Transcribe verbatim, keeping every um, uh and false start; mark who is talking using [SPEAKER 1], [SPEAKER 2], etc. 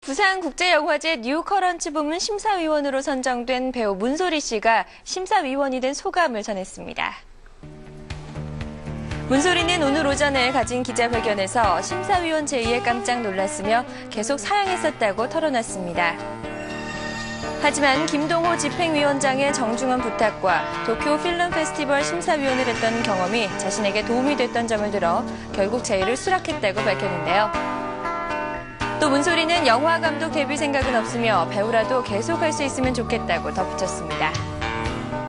[SPEAKER 1] 부산국제영화제 뉴커런츠 부문 심사위원으로 선정된 배우 문소리 씨가 심사위원이 된 소감을 전했습니다. 문소리는 오늘 오전에 가진 기자회견에서 심사위원 제의에 깜짝 놀랐으며 계속 사양했었다고 털어놨습니다. 하지만 김동호 집행위원장의 정중한 부탁과 도쿄 필름 페스티벌 심사위원을 했던 경험이 자신에게 도움이 됐던 점을 들어 결국 제의를 수락했다고 밝혔는데요. 또 문소리는 영화 감독 데뷔 생각은 없으며 배우라도 계속할 수 있으면 좋겠다고 덧붙였습니다.